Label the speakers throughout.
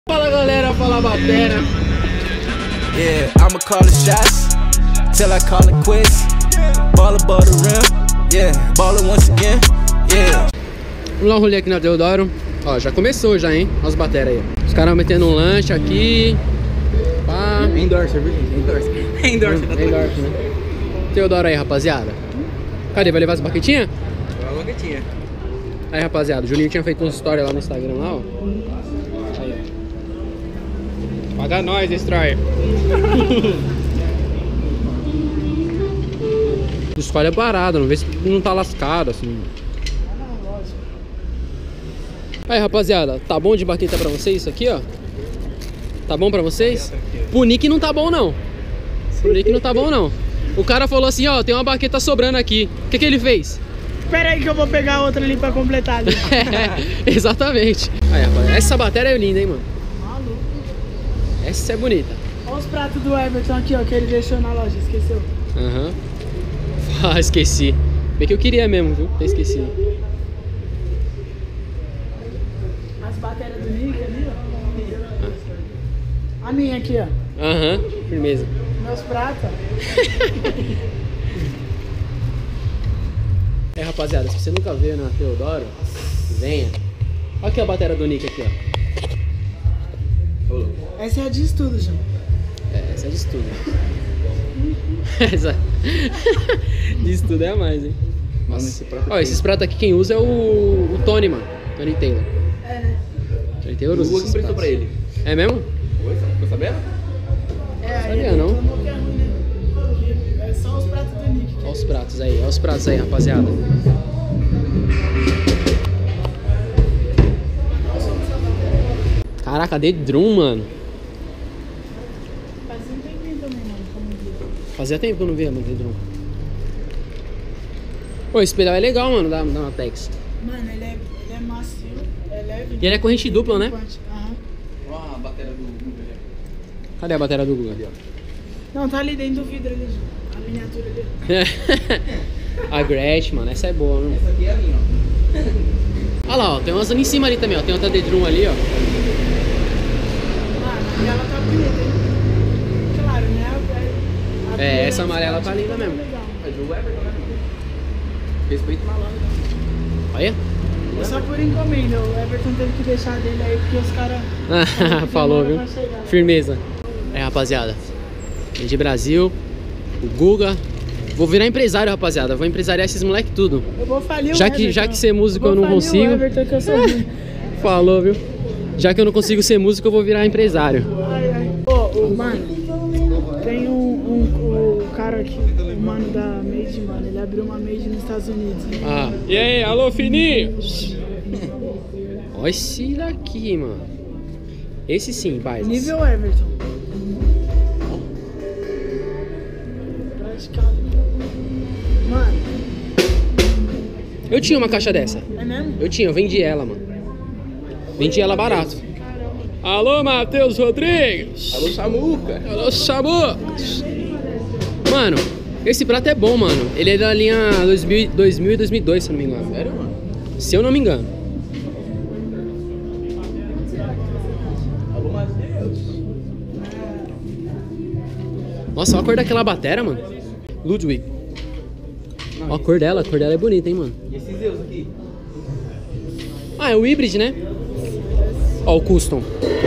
Speaker 1: Fala galera, fala batera.
Speaker 2: Yeah, I'ma call the shots till I call it quits. Ball above the rim, yeah, ballin' once again, yeah.
Speaker 1: Vamos dar um rolê aqui na Teodoro. Ó, já começou já, hein? Olha os batera aí. Os caras metendo um lanche aqui. Pá.
Speaker 3: Endorse, viu, gente? Endorse.
Speaker 1: Endorse, né? Teodoro aí, rapaziada. Cadê? Vai levar as baquetinhas?
Speaker 3: Uma baquetinha.
Speaker 1: Aí, rapaziada, o Juninho tinha feito uns stories lá no Instagram, lá, ó. Aí, ó. Paga nós, Destroyer. Escolhe a parada, não vê se não tá lascado, assim. Aí, rapaziada, tá bom de baqueta pra vocês isso aqui, ó? Tá bom pra vocês? Pro Nick não tá bom, não. Pro Nick não tá bom, não. O cara falou assim, ó, tem uma baqueta sobrando aqui. O que que ele fez?
Speaker 4: Espera aí que eu vou pegar outra ali pra completar ali.
Speaker 1: Exatamente. Aí, rapaz, essa bateria é linda, hein, mano?
Speaker 4: Maluco.
Speaker 1: Essa é bonita.
Speaker 4: Olha os pratos do Everton aqui, ó, que ele deixou na loja, esqueceu.
Speaker 1: Aham. Ah, esqueci. Bem que eu queria mesmo, viu? Eu esqueci.
Speaker 4: As baterias do Nick ali, ó. A minha aqui, ó.
Speaker 1: Aham, firmeza.
Speaker 4: Meus pratos.
Speaker 1: É, rapaziada, se você nunca veio na Teodoro, venha. Olha aqui a bateria do Nick aqui, ó.
Speaker 4: Essa é a de estudo, João.
Speaker 1: É, essa é de estudo. Essa de estudo é a mais, hein? Nossa. Ó, esses pratos aqui quem usa é o Tony, mano. Tony Taylor.
Speaker 4: É, né?
Speaker 1: Tony Taylor usa
Speaker 3: O
Speaker 1: esses
Speaker 3: emprestou
Speaker 1: pratos.
Speaker 3: pra ele.
Speaker 1: É mesmo?
Speaker 3: Ficou sabendo?
Speaker 4: É, aí
Speaker 1: Sabia,
Speaker 4: ele
Speaker 1: não?
Speaker 4: reclamou que é ruim, né? É só os pratos do Nick.
Speaker 1: Olha os pratos aí, olha os pratos aí, rapaziada. Caraca, The Drum, mano.
Speaker 4: Faz um tempinho também, mano, como dia.
Speaker 1: Fazia tempo que eu não via, mano, The Drum. Pô, esse pedal é legal, mano, da Matex.
Speaker 4: Mano, ele é macio, é leve.
Speaker 1: E ele é corrente dupla, né?
Speaker 4: Aham.
Speaker 3: Ó, a bateria do Google ali.
Speaker 1: Cadê a bateria do Google?
Speaker 4: Não, tá ali dentro do vidro ali, João. A miniatura ali.
Speaker 1: A Gretchen, mano, essa é boa, mano.
Speaker 3: Essa aqui é a minha, ó.
Speaker 1: Olha lá, ó, tem umas ali em cima ali também, ó. Tem outra The Drum ali, ó.
Speaker 4: Mano, e ela tá bonita, hein? Claro, né?
Speaker 1: É, essa amarela tá linda mesmo.
Speaker 4: Legal.
Speaker 3: É do Everton, né, mano? Respeito malandro.
Speaker 1: Olha.
Speaker 4: É só por encomenda, o Everton teve que deixar dele aí porque os caras.
Speaker 1: Falou, viu? Firmeza. É, rapaziada. Vem de Brasil. O Guga. Vou virar empresário, rapaziada. Vou empresariar esses moleque tudo.
Speaker 4: Eu vou falir o
Speaker 1: Já
Speaker 4: Everton.
Speaker 1: que ser músico eu não
Speaker 4: falir
Speaker 1: consigo.
Speaker 4: O Everton que eu sou ruim.
Speaker 1: Falou, viu? Já que eu não consigo ser músico, eu vou virar empresário.
Speaker 4: Ai, ai. Ô, mano, tem o cara aqui, o mano da Made, mano. Ele abriu uma Made nos Estados Unidos.
Speaker 1: Ah. E aí, alô, fininhos? Olha esse daqui, mano. Esse sim, vai.
Speaker 4: Nível Everton. Praticado. Mano,
Speaker 1: Eu tinha uma caixa dessa.
Speaker 4: é mesmo?
Speaker 1: Eu vendi ela, mano. Vendi ela barato. Alô, Matheus Rodrigues.
Speaker 3: Alô, Samuca.
Speaker 1: Alô, Samucas. Mano, esse prato é bom, mano. Ele é da linha 2000 e 2002, se eu não me engano.
Speaker 3: Sério, mano?
Speaker 1: Se eu não me engano.
Speaker 3: Alô, Matheus.
Speaker 1: Nossa, olha a cor daquela batera, mano. Ludwig. Ó a cor dela é bonita, hein, mano.
Speaker 3: E esses Zeus aqui?
Speaker 1: Ah, é o híbrido, né? Ó, o custom.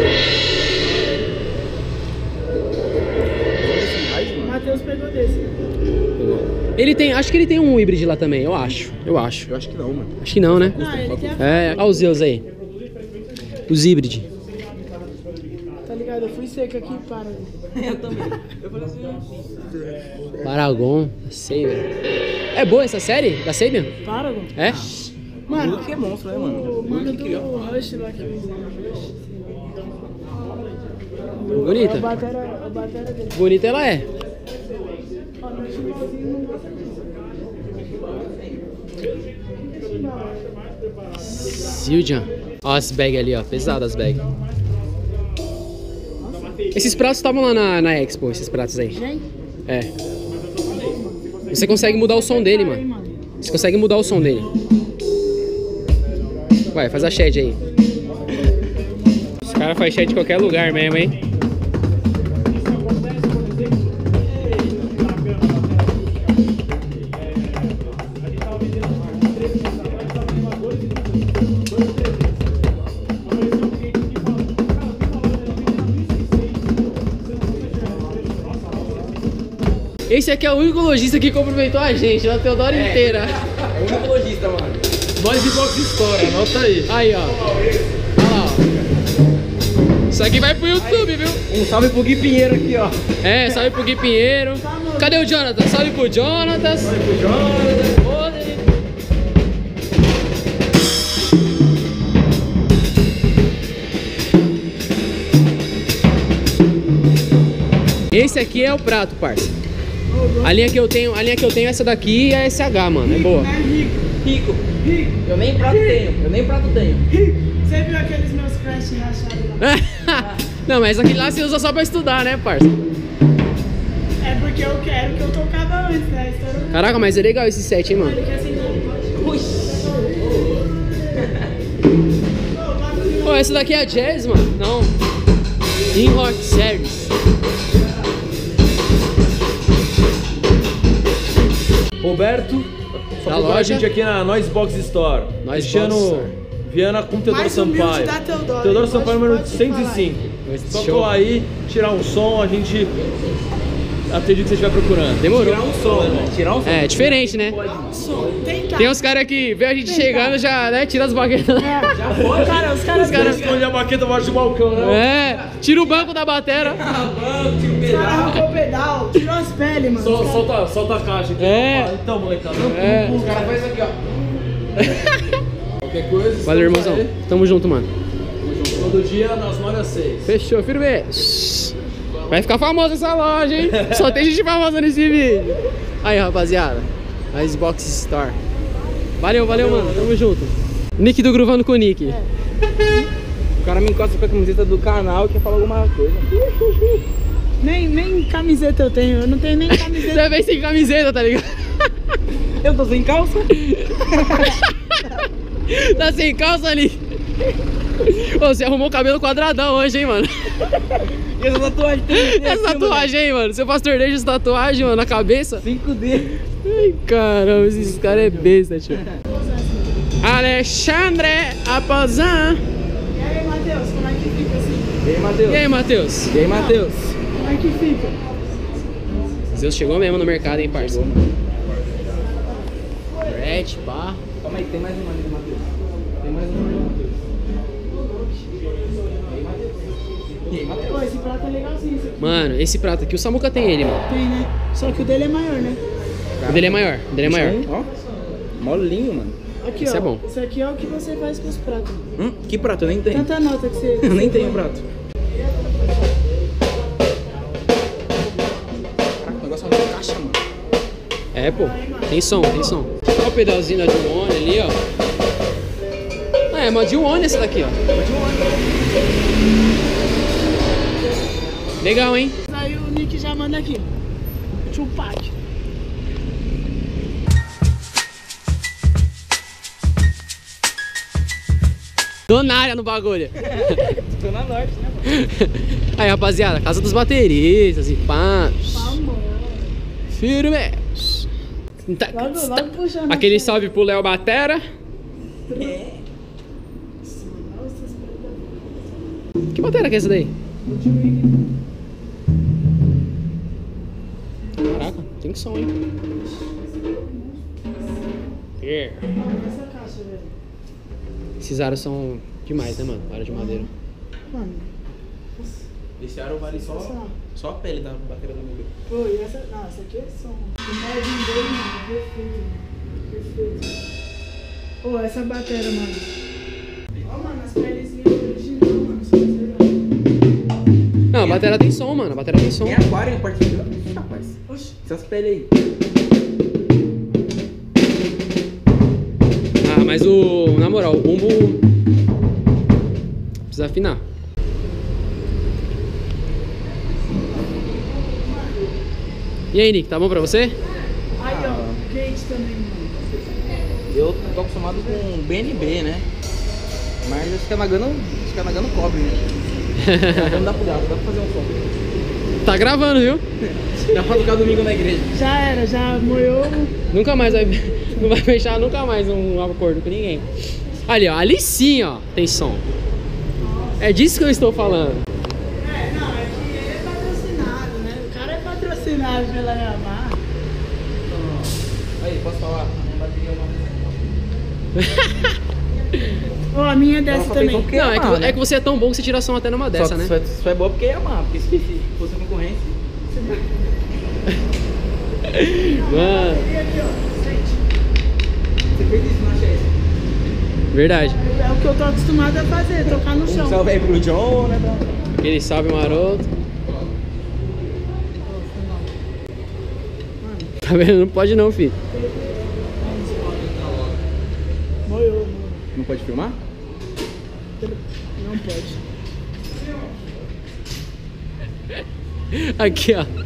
Speaker 4: O Matheus pegou desse.
Speaker 1: Ele tem, acho que ele tem um híbrido lá também, eu acho.
Speaker 3: Eu acho que não, mano.
Speaker 1: Acho que não, né?
Speaker 4: Ah, ele quer.
Speaker 1: É, olha os Zeus aí. Os híbridos.
Speaker 4: Tá ligado? Eu fui seco aqui, para.
Speaker 3: Eu também. Eu falei assim,
Speaker 1: Paragon, Sabian. É boa essa série da Sabian?
Speaker 4: Paragon?
Speaker 1: É?
Speaker 4: Mano,
Speaker 3: que é monstro, né, mano?
Speaker 4: o mano do Rush lá que eu
Speaker 1: Bonita.
Speaker 4: A bateria dele.
Speaker 1: Bonita ela é.
Speaker 4: Ó, no finalzinho.
Speaker 1: Zildjian. Ó as bags ali, ó. Pesadas as bags. Esses pratos estavam lá na Expo, esses pratos aí.
Speaker 4: Gente,
Speaker 1: É. Você consegue mudar o som dele, mano. Você consegue mudar o som dele. Vai, faz a shed aí. Os caras cara faz chat de qualquer lugar mesmo, hein? Esse aqui é o único lojista que cumprimentou a gente na Teodoro inteira.
Speaker 3: É o único lojista, mano.
Speaker 5: Nós e Box Store, anota aí.
Speaker 1: Aí, ó. Olha lá, ó. Isso aqui vai pro YouTube, viu?
Speaker 3: Um salve pro Gui Pinheiro aqui, ó.
Speaker 1: É, salve pro Gui Pinheiro. Cadê o Jonathan? Salve pro Jonathan. Salve pro Jonathan. Esse aqui é o prato, parça. A linha que eu tenho é essa daqui e a SH, mano. É boa.
Speaker 3: Rico. Eu nem prato tenho.
Speaker 4: Você viu aqueles meus crash rachados lá?
Speaker 1: Não, mas aquele lá você usa só pra estudar, né, parça?
Speaker 4: É porque eu quero que eu tocava antes, né?
Speaker 1: Caraca, mas é legal esse set, hein, mano?
Speaker 4: Ele quer sentar.
Speaker 1: Pô, essa daqui é a Jazz, mano? Não. In-Rock Service.
Speaker 5: Roberto, só
Speaker 1: Da
Speaker 5: procura a
Speaker 1: loja.
Speaker 5: gente aqui na Noise Box Store.
Speaker 1: Noise
Speaker 5: Cristiano
Speaker 1: Box Store.
Speaker 5: Viana com Teodoro
Speaker 4: Mais humilde
Speaker 5: Sampaio.
Speaker 4: da Teodoro.
Speaker 5: Teodoro Sampaio número
Speaker 4: Pode
Speaker 5: 105. Só
Speaker 1: Show.
Speaker 5: colar aí, tirar um som, a gente atende o que você estiver procurando.
Speaker 1: Demorou.
Speaker 3: Tirar um som, né? Tirar um som.
Speaker 1: É, diferente, né?
Speaker 4: Tentar.
Speaker 1: Tem uns caras que vê a gente chegando já, né, tira as baquetas.
Speaker 4: Já foi, cara, os caras
Speaker 5: Esconde a baqueta abaixo do balcão, né?
Speaker 1: É, tira o banco da batera.
Speaker 4: arrancou o pedal, tirou as peles, mano. Os caras-
Speaker 5: Solta a caixa aqui.
Speaker 1: É.
Speaker 5: Opa, então, molecada.
Speaker 1: É.
Speaker 3: O cara faz aqui, ó.
Speaker 5: Qualquer coisa.
Speaker 1: Valeu,
Speaker 5: estamos
Speaker 1: irmãozão.
Speaker 5: aí.
Speaker 1: Tamo junto, mano.
Speaker 5: Todo dia, das 9 às 6.
Speaker 1: Fechou, firme. Vai ficar famosa essa loja, hein? Só tem gente famosa nesse vídeo. Aí, rapaziada. A Xbox Store. Valeu, mano. Tamo junto. Nick do Gruvando com o Nick.
Speaker 3: O cara me encosta com a camiseta do canal e quer falar alguma coisa.
Speaker 4: Nem camiseta eu tenho, eu não tenho nem camiseta.
Speaker 1: Você vem sem camiseta, tá ligado?
Speaker 3: Eu tô sem calça?
Speaker 1: Tá sem calça ali. Ô, você arrumou o cabelo quadradão hoje, hein, mano?
Speaker 3: E essa tatuagem tem
Speaker 1: Essa tatuagem aí, mano. Seu pastor deixa essa tatuagem, mano, na cabeça.
Speaker 3: 5D.
Speaker 1: Ai, caramba, esses caras é besta, tio. Alexandre Apazan.
Speaker 4: E aí, Matheus, como é que fica assim?
Speaker 3: E aí, Matheus?
Speaker 1: E aí, Matheus?
Speaker 3: E aí, Matheus?
Speaker 4: Como é que fica?
Speaker 1: Zeus chegou mesmo no mercado, hein, parça? Red, pá.
Speaker 3: Calma aí, tem mais uma ali, Matheus. Tem mais uma ali, Matheus. E aí, Matheus?
Speaker 4: Pô, esse prato é legalzinho, esse aqui.
Speaker 1: Mano, esse prato aqui, o Samuca tem ele, mano.
Speaker 4: Tem, né? Só que o dele é maior, né?
Speaker 1: O dele é maior, o dele é maior.
Speaker 3: Ó, molinho, mano.
Speaker 4: Aqui,
Speaker 1: Esse
Speaker 4: ó.
Speaker 1: é bom.
Speaker 4: Esse aqui é o que você faz com os pratos.
Speaker 3: Que prato? Eu nem tenho.
Speaker 4: Tanta nota que você...
Speaker 3: Eu nem
Speaker 4: você
Speaker 3: tenho
Speaker 4: põe.
Speaker 3: prato. Caraca, o negócio é uma caixa, mano.
Speaker 1: É, pô. Tem som, tem som. Olha o pedalzinho da Dione ali, ó. Ah, é uma Dione essa daqui, ó. Legal, hein?
Speaker 4: Aí o Nick já manda aqui. Tupac.
Speaker 1: Tô na área no bagulho.
Speaker 3: Tô na norte, né, mano?
Speaker 1: Aí, rapaziada, casa dos bateristas e pá.
Speaker 4: Vamos.
Speaker 1: Firme.
Speaker 4: Logo puxando.
Speaker 1: Aquele salve pro Léo Batera. Que batera que é essa daí? Caraca, tem som, hein? Yeah.
Speaker 4: Essa caixa, velho.
Speaker 1: Esses aros são demais, né, mano? Aro de madeira.
Speaker 4: Mano,
Speaker 3: Esse aro vale só a pele da bateria do Google.
Speaker 4: pô, e essa... Não, essa aqui é som. O Merlin dele, mano, perfeito, mano. Perfeito. Pô, essa bateria, mano. Ó, mano, as pelezinhas original, mano. Só legal.
Speaker 1: Não, a bateria tem som, mano. A bateria tem som.
Speaker 3: Tem aquário em particular. Rapaz,
Speaker 4: Oxi.
Speaker 3: essas peles aí.
Speaker 1: Ah, mas na moral, o bumbo precisa afinar. E aí, Nick, tá bom pra você?
Speaker 4: Aí, ó, quente também, mano.
Speaker 3: Eu tô acostumado com BNB, né? Mas os Canagano cobre, né? Não dá pra fazer um som.
Speaker 1: Tá gravando, viu?
Speaker 3: Dá pra tocar domingo na igreja.
Speaker 4: Já era, já moiou.
Speaker 1: Nunca mais vai... Não vai fechar nunca mais um acordo com ninguém. Ali, ó. Ali sim, ó. Tem som. É disso que eu estou falando.
Speaker 4: Não, é que ele é patrocinado, né? O cara é patrocinado pela Yamaha.
Speaker 3: Aí, posso falar? A minha bateria é uma...
Speaker 4: Ó, a minha é dessa
Speaker 3: Ela só
Speaker 4: também.
Speaker 3: pensou porque
Speaker 1: Não,
Speaker 3: Yamaha, né?
Speaker 1: é que você é tão bom que você tira som até numa dessa, né?
Speaker 3: Só é boa porque é Yamaha, porque se fosse concorrência...
Speaker 1: Mano,
Speaker 4: E aqui, ó, sente.
Speaker 3: Você fez isso, não achei?
Speaker 1: verdade.
Speaker 4: É o que eu tô acostumado a fazer, tocar no chão.
Speaker 3: Salve aí pro John, né?
Speaker 1: Aquele salve maroto. Tá vendo? Não pode não, filho.
Speaker 4: Moiou.
Speaker 3: Não pode filmar?
Speaker 4: Não pode.
Speaker 1: Aqui, ó.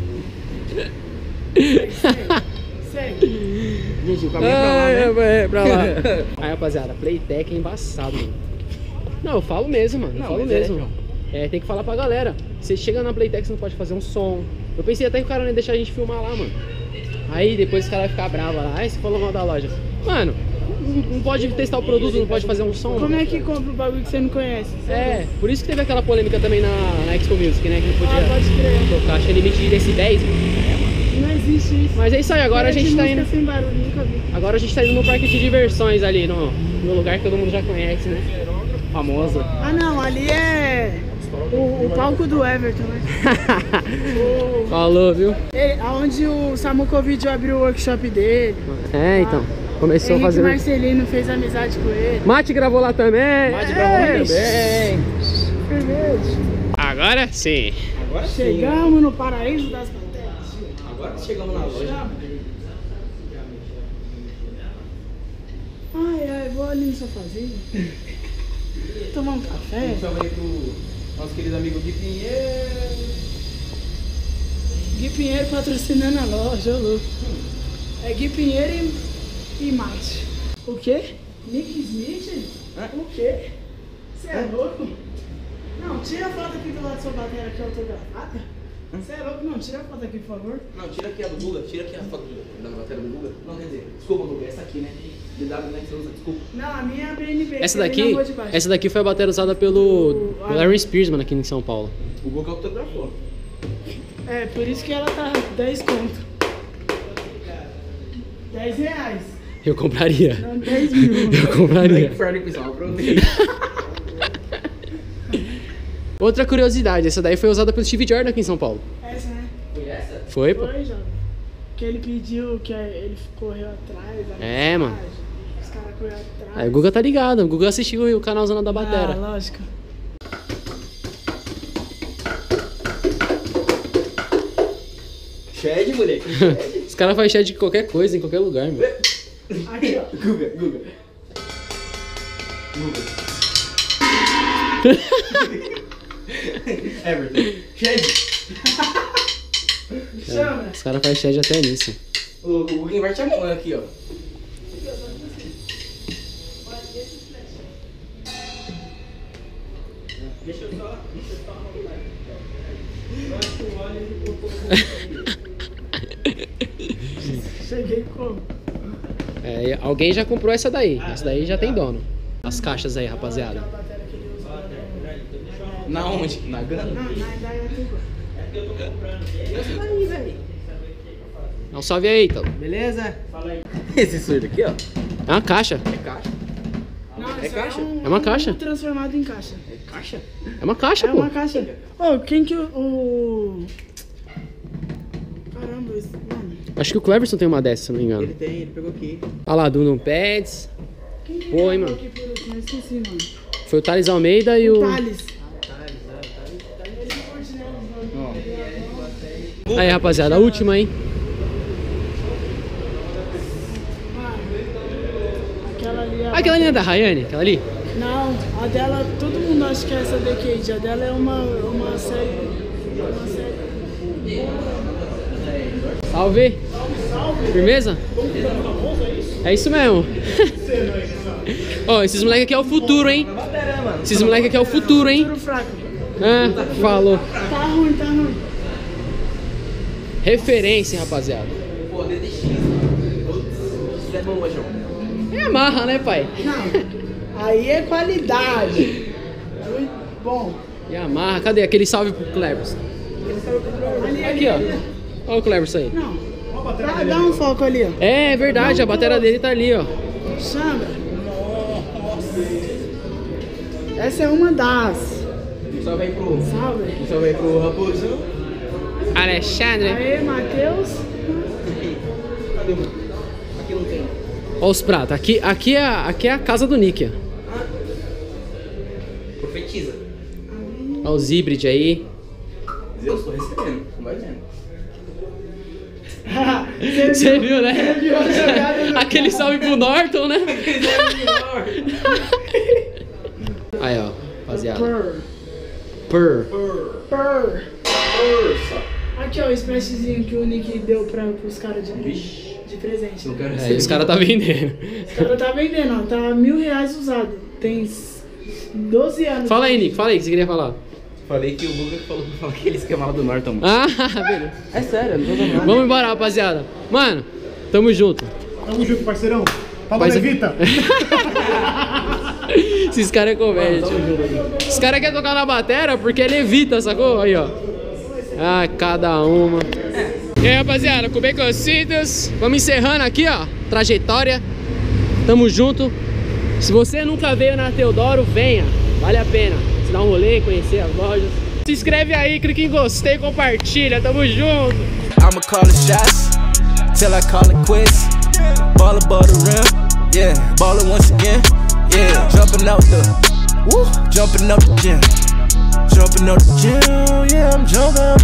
Speaker 4: Segue.
Speaker 3: Gente, o caminho é pra lá, né?
Speaker 1: É pra lá. Aí, rapaziada, Playtech é embaçado, mano. Não, eu falo mesmo, mano. Eu
Speaker 3: Não,
Speaker 1: falo
Speaker 3: mas
Speaker 1: mesmo. Tem que falar pra galera. Você chega na Playtech, você não pode fazer um som. Eu pensei até que o cara não ia deixar a gente filmar lá, mano. Aí depois o cara vai ficar bravo lá. Aí você falou mal da loja. Mano, não pode testar o produto, não pode fazer um som.
Speaker 4: Como é que compra o bagulho que você não conhece?
Speaker 1: É, por isso que teve aquela polêmica também na Expo Music, né? Que não podia
Speaker 4: Pode crer.
Speaker 1: tocar, acho que é limite de decibéis.
Speaker 4: Não existe isso.
Speaker 1: Mas é isso aí, agora a
Speaker 4: Trilha
Speaker 1: gente
Speaker 4: de
Speaker 1: tá
Speaker 4: música
Speaker 1: indo.
Speaker 4: sem barulho, nunca vi.
Speaker 1: Agora a gente tá indo no parque de diversões ali, no lugar que todo mundo já conhece, né? Famoso.
Speaker 4: Ah não, ali é o palco do Everton, né?
Speaker 1: Falou, viu?
Speaker 4: Onde o Samucovic abriu o workshop dele.
Speaker 1: É, então. Começou a
Speaker 4: Henrique
Speaker 1: fazer.
Speaker 4: Marcelino fez amizade com ele.
Speaker 1: Mate gravou lá também.
Speaker 3: Mate gravou lá também.
Speaker 4: Firmeza.
Speaker 1: Agora sim.
Speaker 3: Agora sim.
Speaker 4: Chegamos no paraíso das baterias.
Speaker 3: Agora chegamos na loja.
Speaker 4: Ai, vou ali no sofazinho. Tomar um café.
Speaker 3: Salve aí pro nosso querido amigo Gui Pinheiro.
Speaker 4: Gui Pinheiro patrocinando a loja, ô louco. É Gui Pinheiro e mate. O quê? Nick Smith? O quê? Você é louco? Não, tira a foto aqui do lado da sua bateria que é autografada. Você é louco? Não, tira a foto aqui, por favor.
Speaker 3: Não, tira aqui a do Guga, tira aqui a foto da bateria do Guga. Não, quer dizer, desculpa, Guga, essa aqui, né? DW, né, que você usa, desculpa.
Speaker 4: Não, a minha é a BNB.
Speaker 1: Essa
Speaker 4: que ele
Speaker 1: daqui,
Speaker 4: não foi de baixo.
Speaker 1: essa daqui foi a bateria usada pelo Larry Spears, mano, aqui em São Paulo.
Speaker 3: O Guga autografou.
Speaker 4: É, por isso que ela tá 10 conto. 10 reais.
Speaker 1: Eu compraria.
Speaker 4: Não, 10 mil.
Speaker 1: Eu compraria.
Speaker 3: Inferno, pessoal, aproveita.
Speaker 1: Outra curiosidade, essa daí foi usada pelo Steve Jordan aqui em São Paulo.
Speaker 4: Essa, né?
Speaker 3: Foi essa?
Speaker 1: Foi, pô?
Speaker 4: Foi, jovem. Que ele pediu, que ele correu atrás. da
Speaker 1: É, mano.
Speaker 4: mensagem, Os caras correram atrás.
Speaker 1: Aí o Guga tá ligado, o Guga assistiu o canal Zona da
Speaker 4: Ah,
Speaker 1: Batera.
Speaker 4: lógico.
Speaker 3: Shed, moleque.
Speaker 1: Os caras fazem chat de qualquer coisa, em qualquer lugar, meu.
Speaker 4: Aqui, ó.
Speaker 3: Guga. Everton. Shed.
Speaker 4: Chama.
Speaker 1: Os caras fazem chat até nisso.
Speaker 3: O Guga inverte a mão aqui, ó. Deixa eu só
Speaker 4: Cheguei como?
Speaker 1: É, alguém já comprou essa daí. Essa daí já tem dono. As caixas aí, rapaziada.
Speaker 4: A bateria que ele usa.
Speaker 3: Na onde? Na Gana?
Speaker 4: Não, na Indaiatuba.
Speaker 1: Dá um salve aí, Ítalo.
Speaker 3: Beleza? Fala aí. Esse surdo aqui, ó.
Speaker 1: É uma caixa.
Speaker 3: É caixa.
Speaker 4: Não,
Speaker 3: É
Speaker 4: isso
Speaker 3: caixa?
Speaker 1: É uma caixa.
Speaker 4: transformado em caixa.
Speaker 3: É caixa?
Speaker 1: É uma caixa,
Speaker 4: É
Speaker 1: pô.
Speaker 4: uma caixa. Ô, quem que o... Caramba, esse... Mano.
Speaker 1: Acho que o Cleverson tem uma dessa, se não me engano.
Speaker 3: Ele tem, ele pegou aqui.
Speaker 1: Olha lá, Dundum Pads.
Speaker 4: Quem que
Speaker 1: Pô, hein,
Speaker 4: gravou
Speaker 1: mano.
Speaker 4: aqui por último? Eu esqueci, mano.
Speaker 1: Foi o Thales Almeida e o...
Speaker 4: Thales.
Speaker 1: Aí, rapaziada, a última, hein?
Speaker 4: Aquela ali é...
Speaker 1: Ah, aquela ali é da Rayane? Aquela ali?
Speaker 4: Não, a dela, todo mundo acha que é essa Decade. A dela é uma série. Uma série.
Speaker 1: Salve! Firmeza? É isso mesmo. Ó, esses moleque aqui é o futuro, hein? Esses moleque aqui é o futuro, hein?
Speaker 4: Futuro fraco.
Speaker 1: Falou.
Speaker 4: Tá ruim, tá ruim.
Speaker 1: Referência, rapaziada.
Speaker 3: Pô, DDX. Isso é bom, João.
Speaker 1: É Yamaha, né, pai?
Speaker 4: Não, aí é qualidade. Muito bom.
Speaker 1: Yamaha, cadê? Aquele salve pro Cleberson. Aqui, ó. Olha o Cleberson aí.
Speaker 4: Não, dá um foco ali, ó.
Speaker 1: É verdade, a bateria dele tá ali, ó.
Speaker 4: Sandra. Essa é uma das.
Speaker 3: Só vem pro.
Speaker 4: Salve.
Speaker 3: Só vem pro Raposo.
Speaker 1: Alexandre.
Speaker 4: Aê, Matheus.
Speaker 3: Cadê o. Aqui não tem.
Speaker 1: Olha os pratos. Aqui é a casa do Nick, ó.
Speaker 3: Profetiza.
Speaker 1: Olha os híbridos aí.
Speaker 3: Eu estou recebendo, não vai vendo.
Speaker 1: Você viu, né?
Speaker 4: Você viu a jogada?
Speaker 1: Aquele salve pro Norton, né? Aí, ó, rapaziada. Purr.
Speaker 4: Aqui, ó, o splashzinho que o Nick deu pros caras de presente.
Speaker 3: Não quero
Speaker 1: É,
Speaker 3: receber.
Speaker 1: os caras tá vendendo.
Speaker 4: Os caras tá vendendo, ó. Tá R$1.000 usado. Tem 12 anos.
Speaker 1: Fala aí, Nick. Fala aí o que você queria falar.
Speaker 3: Falei que o Buga falou que ele esquemava do Norton.
Speaker 1: Ah, beleza.
Speaker 3: É sério, não tô dando nada.
Speaker 1: Vamos embora, rapaziada. Mano, tamo junto.
Speaker 6: Tamo junto, parceirão. Falou,
Speaker 1: Mas-
Speaker 6: Levita.
Speaker 1: Esses caras é comédia. Os caras querem tocar na bateria porque ele evita, sacou? Aí, ó. Ah, cada uma. E aí, rapaziada, com Bacocitos. Vamos encerrando aqui, ó. Trajetória. Tamo junto. Se você nunca veio na Teodoro, venha. Vale a pena. Se dar um rolê, conhecer as lojas. Se inscreve aí, clica em gostei, compartilha. Tamo junto.
Speaker 2: I'ma call the shots till I call it quits. Ball above the rim, yeah. Ballin' once again, yeah. Jumping out the, woo, jumping up the gym, jumping up the gym, yeah. I'm jumping.